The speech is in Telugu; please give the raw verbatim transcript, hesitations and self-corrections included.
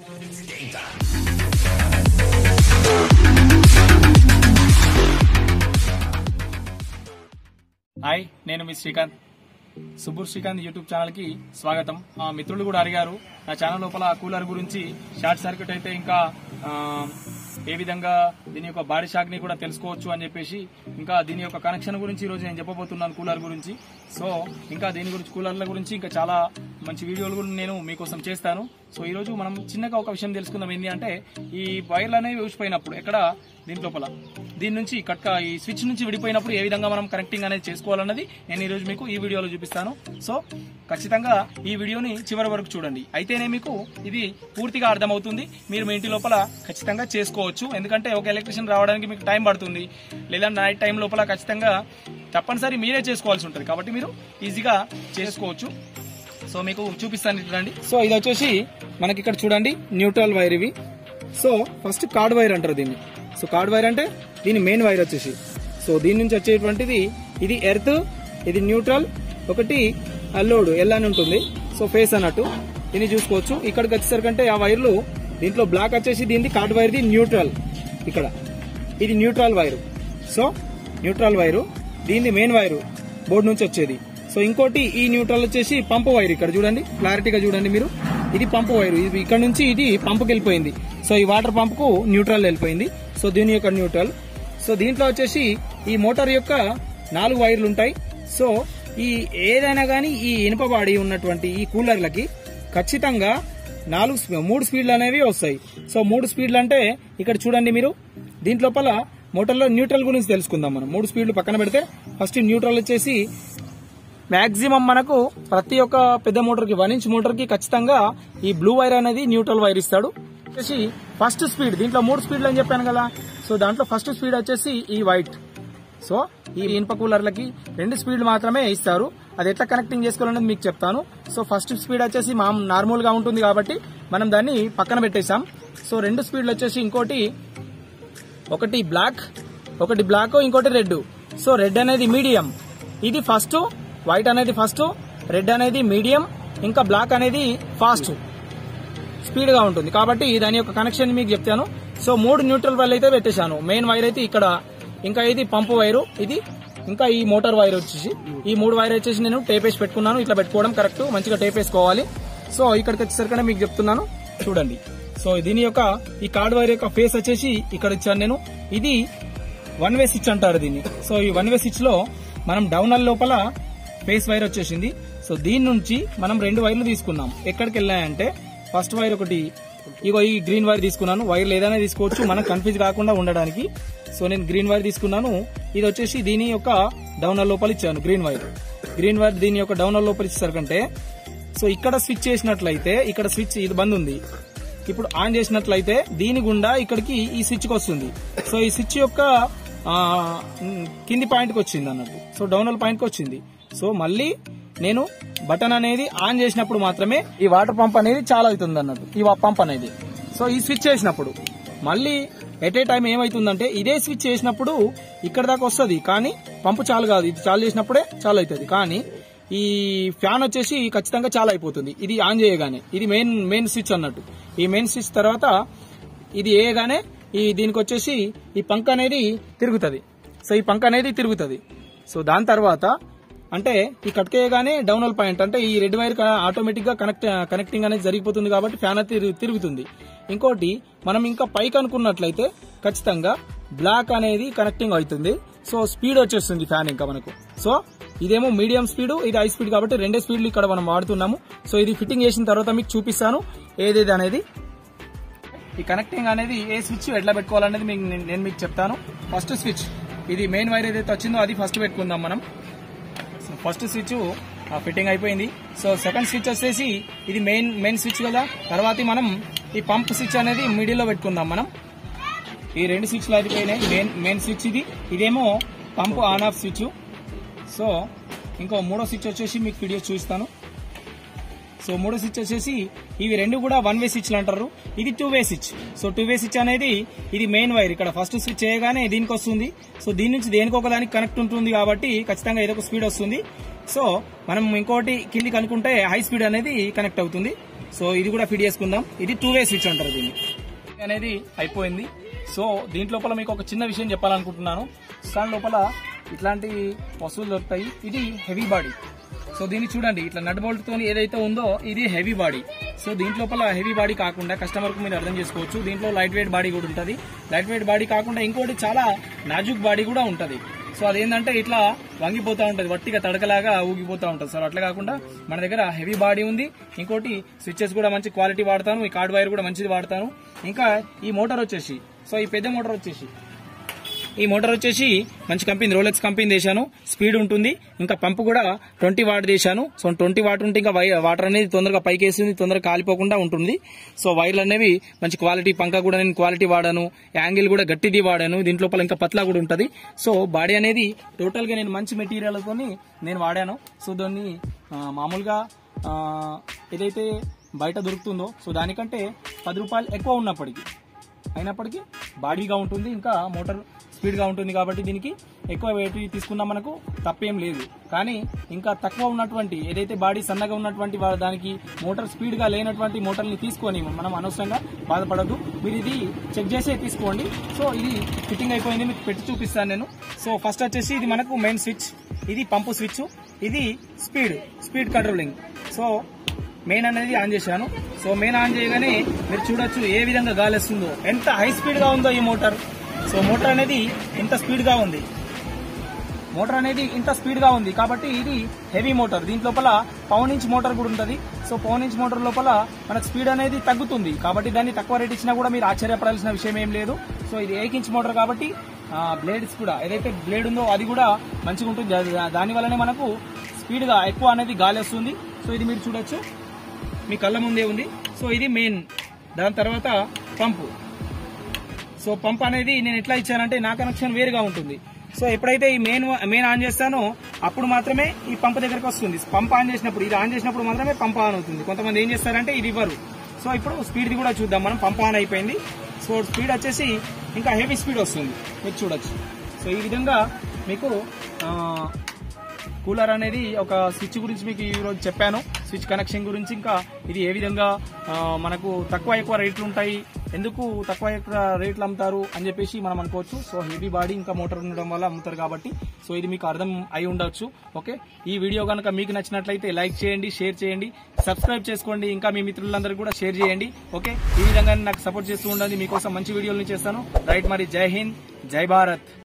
హాయ్, నేను మీ శ్రీకాంత్. సుబ్బూర్ శ్రీకాంత్ యూట్యూబ్ ఛానల్ కి స్వాగతం. మా మిత్రులు కూడా అడిగారు నా ఛానల్ లోపల కూలర్ గురించి, షార్ట్ సర్క్యూట్ అయితే ఇంకా ఏ విధంగా దీని యొక్క బాడీ షాక్ ని కూడా తెలుసుకోవచ్చు అని చెప్పేసి, ఇంకా దీని యొక్క కనెక్షన్ గురించి ఈ రోజు నేను చెప్పబోతున్నాను కూలర్ గురించి. సో ఇంకా దీని గురించి, కూలర్ల గురించి ఇంకా చాలా మంచి వీడియోలు కూడా నేను మీకోసం చేస్తాను. సో ఈ రోజు మనం చిన్నగా ఒక విషయం తెలుసుకుందాం. ఏంటి అంటే, ఈ వైర్లు అనేవి ఊసిపోయినప్పుడు ఎక్కడ దీని లోపల దీని నుంచి కట్ ఈ స్విచ్ నుంచి విడిపోయినప్పుడు ఏ విధంగా మనం కనెక్టింగ్ అనేది చేసుకోవాలన్నది నేను ఈ రోజు మీకు ఈ వీడియోలో చూపిస్తాను. సో ఖచ్చితంగా ఈ వీడియోని చివరి వరకు చూడండి, అయితేనే మీకు ఇది పూర్తిగా అర్థమవుతుంది. మీరు మీ ఇంటి లోపల ఖచ్చితంగా చేసుకోవచ్చు. ఎందుకంటే ఒక ఎలక్ట్రీషియన్ రావడానికి మీకు టైం పడుతుంది, లేదా నైట్ టైం లోపల ఖచ్చితంగా తప్పనిసరి మీరే చేసుకోవాల్సి ఉంటుంది. కాబట్టి మీరు ఈజీగా చేసుకోవచ్చు. సో మీకు చూపిస్తాను చూడండి. సో ఇది వచ్చేసి మనకి ఇక్కడ చూడండి న్యూట్రల్ వైర్ ఇవి. సో ఫస్ట్ కార్డ్ వైర్ అంటారు దీన్ని. సో కార్డ్ వైర్ అంటే దీని మెయిన్ వైర్ వచ్చేసి, సో దీని నుంచి వచ్చేటువంటిది ఇది ఎర్త్, ఇది న్యూట్రల్, ఒకటి లోడ్ ఎల్ అని ఉంటుంది. సో ఫేస్ అన్నట్టు దీన్ని చూసుకోవచ్చు. ఇక్కడికి వచ్చేసరికంటే ఆ వైర్లు దీంట్లో బ్లాక్ వచ్చేసి దీనిది కార్డ్ వైర్ది న్యూట్రల్, ఇక్కడ ఇది neutral wire. So neutral wire దీనిది మెయిన్ వైరు బోర్డు నుంచి వచ్చేది. సో ఇంకోటి ఈ న్యూట్రల్ వచ్చేసి పంపు వైర్. ఇక్కడ చూడండి, క్లారిటీగా చూడండి మీరు, ఇది పంపు వైరు. ఇది ఇక్కడ నుంచి ఇది పంపుకి వెళ్ళిపోయింది. సో ఈ వాటర్ పంప్ కు న్యూట్రల్ వెళ్ళిపోయింది. సో దీని యొక్క న్యూట్రల్. సో దీంట్లో వచ్చేసి ఈ మోటార్ యొక్క నాలుగు వైర్లు ఉంటాయి. సో ఈ ఏదైనా గానీ ఈ ఇనుప బాడీ ఉన్నటువంటి ఈ కూలర్లకి ఖచ్చితంగా నాలుగు మూడు స్పీడ్లు అనేవి వస్తాయి. సో మూడు స్పీడ్లు అంటే ఇక్కడ చూడండి మీరు, దీంట్లోపల మోటార్లో న్యూట్రల్ గురించి తెలుసుకుందాం మనం. మూడు స్పీడ్లు పక్కన పెడితే ఫస్ట్ న్యూట్రల్ వచ్చేసి మాక్సిమం మనకు ప్రతి ఒక్క పెద్ద మోటార్ కి, వన్ ఇంచ్ మోటార్ కి ఖచ్చితంగా ఈ బ్లూ వైర్ అనేది న్యూట్రల్ వైర్ ఇస్తాడు. వచ్చేసి ఫస్ట్ స్పీడ్, దీంట్లో మూడు స్పీడ్లు అని చెప్పాను కదా. సో దాంట్లో ఫస్ట్ స్పీడ్ వచ్చేసి ఈ వైట్. సో ఈ ఇనుప కూలర్లకి రెండు స్పీడ్లు మాత్రమే ఇస్తారు. అది ఎట్లా కనెక్టింగ్ చేసుకోవాలనేది మీకు చెప్తాను. సో ఫస్ట్ స్పీడ్ వచ్చేసి మా నార్మల్ గా ఉంటుంది కాబట్టి మనం దాన్ని పక్కన పెట్టేశాం. సో రెండు స్పీడ్లు వచ్చేసి ఇంకోటి, ఒకటి బ్లాక్, ఒకటి బ్లాక్, ఇంకోటి రెడ్. సో రెడ్ అనేది మీడియం, ఇది ఫస్ట్, వైట్ అనేది ఫస్ట్, రెడ్ అనేది మీడియం, ఇంకా బ్లాక్ అనేది ఫాస్ట్ స్పీడ్ గా ఉంటుంది. కాబట్టి దాని యొక్క కనెక్షన్ మీకు చెప్తాను. సో మూడు న్యూట్రల్ వైర్లు అయితే పెట్టేశాను. మెయిన్ వైర్ అయితే ఇక్కడ, ఇంకా ఇది పంపు వైరు, ఇది ఇంకా ఈ మోటార్ వైర్ వచ్చేసి, ఈ మూడు వైర్ వచ్చేసి నేను టేప్ వేసి పెట్టుకున్నాను. ఇట్లా పెట్టుకోవడం కరెక్ట్, మంచిగా టేప్ వేసుకోవాలి. సో ఇక్కడికి వచ్చేసరికి మీకు చెప్తున్నాను చూడండి. సో దీని యొక్క ఈ కార్డ్ వైర్ యొక్క ఫేస్ వచ్చేసి ఇక్కడ ఇచ్చాను నేను. ఇది వన్ వే స్విచ్ అంటారు దీన్ని. సో ఈ వన్ వే స్విచ్ లో మనం డౌనర్ లోపల ఫేస్ వైర్ వచ్చేసింది. సో దీని నుంచి మనం రెండు వైర్లు తీసుకున్నాం. ఎక్కడికి వెళ్ళాయంటే ఫస్ట్ వైర్ ఒకటి, ఇగో ఈ గ్రీన్ వైర్ తీసుకున్నాను. వైర్లు ఏదైనా తీసుకోవచ్చు, మనం కన్ఫ్యూజ్ కాకుండా ఉండడానికి. సో నేను గ్రీన్ వైర్ తీసుకున్నాను. ఇది వచ్చేసి దీని యొక్క డౌనర్ లోపల ఇచ్చాను గ్రీన్ వైర్. గ్రీన్ వైర్ దీని యొక్క డౌనర్ లోపల ఇచ్చేసరికంటే, సో ఇక్కడ స్విచ్ చేసినట్లయితే ఇక్కడ స్విచ్ ఇది బంద్ ఉంది. ఇప్పుడు ఆన్ చేసినట్లయితే దీని గుండా ఇక్కడికి ఈ స్విచ్ కి వస్తుంది. సో ఈ స్విచ్ యొక్క కింది పాయింట్ కి వచ్చింది అన్నట్టు. సో డౌనర్ పాయింట్ కి వచ్చింది. సో మళ్ళీ నేను బటన్ అనేది ఆన్ చేసినప్పుడు మాత్రమే ఈ వాటర్ పంప్ అనేది చాలు అవుతుంది అన్నట్టు, ఈ పంప్ అనేది. సో ఈ స్విచ్ చేసినప్పుడు మళ్ళీ ఎట్ ఏ టైం ఏమైతుందంటే, ఇదే స్విచ్ చేసినప్పుడు ఇక్కడ దాకా వస్తుంది, కానీ పంపు చాలు కాదు. ఇది చాలు చేసినప్పుడే చాలు అవుతుంది. కానీ ఈ ఫ్యాన్ వచ్చేసి ఖచ్చితంగా చాలు అయిపోతుంది ఇది ఆన్ చేయగానే. ఇది మెయిన్ మెయిన్ స్విచ్ అన్నట్టు. ఈ మెయిన్ స్విచ్ తర్వాత ఇది వేయగానే ఈ దీనికి వచ్చేసి ఈ పంక్ అనేది తిరుగుతుంది. సో ఈ పంక్ అనేది తిరుగుతుంది. సో దాని తర్వాత అంటే ఈ కట్కేయగానే డౌనల్ పాయింట్ అంటే ఈ రెడ్ వైర్ ఆటోమేటిక్ గా కనెక్ట్ కనెక్టింగ్ అనేది జరిగిపోతుంది కాబట్టి ఫ్యాన్ అనేది తిరుగుతుంది. ఇంకోటి మనం ఇంకా పైకి అనుకున్నట్లయితే ఖచ్చితంగా బ్లాక్ అనేది కనెక్టింగ్ అవుతుంది. సో స్పీడ్ వచ్చేస్తుంది ఫ్యాన్ ఇంకా మనకు. సో ఇదేమో మీడియం స్పీడ్, ఇది హై స్పీడ్ కాబట్టి రెండే స్పీడ్లు ఇక్కడ మనం వాడుతున్నాము. సో ఇది ఫిట్టింగ్ చేసిన తర్వాత మీకు చూపిస్తాను ఏదేది అనేది. ఈ కనెక్టింగ్ అనేది ఏ స్విచ్ ఎట్లా పెట్టుకోవాలనేది మీకు నేను మీకు చెప్తాను. ఫస్ట్ స్విచ్, ఇది మెయిన్ వైర్ ఏదైతే వచ్చిందో అది ఫస్ట్ పెట్టుకుందాం మనం. ఫస్ట్ స్విచ్ ఫిట్టింగ్ అయిపోయింది. సో సెకండ్ స్విచ్ వచ్చేసి ఇది మెయిన్ మెయిన్ స్విచ్ కదా. తర్వాత మనం ఈ పంప్ స్విచ్ అనేది మిడిల్ లో పెట్టుకుందాం మనం. ఈ రెండు స్విచ్లు అయిపోయినాయి. మెయిన్ మెయిన్ స్విచ్ ఇది, ఇదేమో pump on off switch. So ఇంకో మూడో స్విచ్ వచ్చేసి మీకు వీడియో చూపిస్తాను. సో మూడో స్విచ్ వచ్చేసి ఇవి రెండు కూడా వన్ వే స్విచ్లు అంటారు. ఇది two way switch. So two way switch అనేది ఇది మెయిన్ వైర్, ఇక్కడ ఫస్ట్ స్విచ్ చేయగానే దీనికి వస్తుంది. సో దీని నుంచి దేనికి ఒక దానికి కనెక్ట్ ఉంటుంది కాబట్టి ఖచ్చితంగా ఏదో ఒక స్పీడ్ వస్తుంది. సో మనం ఇంకోటి కిందికి అనుకుంటే హై స్పీడ్ అనేది కనెక్ట్ అవుతుంది. సో ఇది కూడా ఫిట్ చేసుకుందాం. ఇది టూ వే స్విచ్ అంటారు దీన్ని అనేది అయిపోయింది. సో దీంట్ లోపల మీకు ఒక చిన్న విషయం చెప్పాలనుకుంటున్నాను. దాని లోపల ఇట్లాంటి వస్తువులు దొరుకుతాయి. ఇది హెవీ బాడీ. సో దీన్ని చూడండి, ఇట్లా నట్ బోల్ట్ తోని ఏదైతే ఉందో ఇది హెవీ బాడీ. సో దీంట్ లోపల హెవీ బాడీ కాకుండా కస్టమర్ కు మీరు అర్థం చేసుకోవచ్చు, దీంట్లో లైట్ వెయిట్ బాడీ కూడా ఉంటుంది. లైట్ వెయిట్ బాడీ కాకుండా ఇంకోటి చాలా నాజుక్ బాడీ కూడా ఉంటుంది. సో అదేంటంటే ఇట్లా వంగిపోతా ఉంటది, వట్టిగా తడకలాగా ఊగిపోతా ఉంటది. సార్ అట్లా కాకుండా మన దగ్గర హెవీ బాడీ ఉంది. ఇంకోటి స్విచ్చెస్ కూడా మంచి క్వాలిటీ వాడతాను. ఈ కార్డ్ వైర్ కూడా మంచిది వాడతాను. ఇంకా ఈ మోటార్ వచ్చేసి, సో ఈ పెద్ద మోటార్ వచ్చేసి ఈ మోటార్ వచ్చేసి మంచి కంపెనీ, రోలెక్స్ కంపెనీ చేశాను. స్పీడ్ ఉంటుంది. ఇంకా పంపు కూడా ట్వంటీ వాట్ చేశాను. సో ట్వంటీ వాట్ ఉంటే ఇంకా వాటర్ అనేది తొందరగా పైకి వేసింది, తొందరగా కాలిపోకుండా ఉంటుంది. సో వైర్లు అనేవి మంచి క్వాలిటీ, పంక కూడా నేను క్వాలిటీ వాడాను. యాంగిల్ కూడా గట్టిది వాడాను. దీంట్లో ఇంకా పత్లా కూడా ఉంటుంది. సో బాడీ అనేది టోటల్ గా నేను మంచి మెటీరియల్తో నేను వాడాను. సో దాన్ని మామూలుగా ఏదైతే బయట దొరుకుతుందో సో దానికంటే పది రూపాయలు ఎక్కువ ఉన్నప్పటికీ అయినప్పటికీ బాడీగా ఉంటుంది. ఇంకా మోటార్ స్పీడ్ గా ఉంటుంది కాబట్టి దీనికి ఎక్కువ వెయిట్ తీసుకున్నా మనకు తప్పేం లేదు. కానీ ఇంకా తక్కువ ఉన్నటువంటి ఏదైతే బాడీ సన్నగా ఉన్నటువంటి దానికి మోటార్ స్పీడ్ గా లేనటువంటి మోటార్ని తీసుకొని మనం అనవసరంగా బాధపడద్దు. మీరు ఇది చెక్ చేసే తీసుకోండి. సో ఇది ఫిట్టింగ్ అయిపోయింది, మీకు పెట్టి చూపిస్తాను నేను. సో ఫస్ట్ వచ్చేసి ఇది మనకు మెయిన్ స్విచ్, ఇది పంపు స్విచ్, ఇది speed speed controlling. So main అనేది ఆన్ చేశాను. సో మెయిన్ ఆన్ చేయగానే మీరు చూడొచ్చు ఏ విధంగా గాలి వస్తుందో, ఎంత హై స్పీడ్ గా ఉందో ఈ మోటార్. సో మోటార్ అనేది ఇంత స్పీడ్ గా ఉంది మోటార్ అనేది ఇంత స్పీడ్ గా ఉంది కాబట్టి ఇది హెవీ మోటార్. దీంట్ లోపల పవన్ ఇంచ్ మోటార్ కూడా ఉంటుంది. సో పవన్ ఇంచ్ మోటార్ లోపల మనకు స్పీడ్ అనేది తగ్గుతుంది కాబట్టి దాన్ని తక్కువ రేట్ ఇచ్చినా కూడా మీరు ఆశ్చర్యపడాల్సిన విషయం ఏం లేదు. సో ఇది ఎయిట్ ఇంచ్ మోటార్ కాబట్టి బ్లేడ్స్ కూడా ఏదైతే బ్లేడ్ ఉందో అది కూడా మంచిగా ఉంటుంది. దాని వల్లనే మనకు స్పీడ్ గా ఎక్కువ అనేది గాలి వస్తుంది. సో ఇది మీరు చూడొచ్చు, మీ కళ్ళ ముందే ఉంది. సో ఇది మెయిన్. దాని తర్వాత పంపు. సో పంప్ అనేది నేను ఎట్లా ఇచ్చానంటే నా కనెక్షన్ వేరుగా ఉంటుంది. సో ఎప్పుడైతే ఈ మెయిన్ మెయిన్ ఆన్ చేస్తానో అప్పుడు మాత్రమే ఈ పంప్ దగ్గరకు వస్తుంది. పంప్ ఆన్ చేసినప్పుడు, ఇది ఆన్ చేసినప్పుడు మాత్రమే పంప్ ఆన్ అవుతుంది. కొంతమంది ఏం చేస్తారంటే ఇది ఇవ్వరు. సో ఇప్పుడు స్పీడ్ కూడా చూద్దాం మనం. పంప్ ఆన్ అయిపోయింది. సో స్పీడ్ వచ్చేసి ఇంకా హెవీ స్పీడ్ వస్తుంది, మీరు చూడొచ్చు. సో ఈ విధంగా మీకు కూలర్ అనేది ఒక స్విచ్ గురించి మీకు ఈ రోజు చెప్పాను, స్విచ్ కనెక్షన్ గురించి. ఇంకా ఇది ఏ విధంగా మనకు తక్కువ ఎక్కువ రేట్లు ఉంటాయి, ఎందుకు తక్కువ ఎక్కువ రేట్లు అమ్ముతారు అని చెప్పేసి మనం అనుకోవచ్చు. సో హెవీ బాడీ ఇంకా మోటార్ ఉండడం వల్ల అమ్ముతారు కాబట్టి సో ఇది మీకు అర్థం అయి ఉండొచ్చు. ఓకే, ఈ వీడియో కనుక మీకు నచ్చినట్లయితే లైక్ చేయండి, షేర్ చేయండి, సబ్స్క్రైబ్ చేసుకోండి, ఇంకా మీ మిత్రులందరికీ కూడా షేర్ చేయండి. ఓకే, ఈ విధంగా నాకు సపోర్ట్ చేస్తూ ఉండండి. మీకోసం మంచి వీడియోలు చేస్తాను. రైట్, మరి జై హింద్, జై భారత్.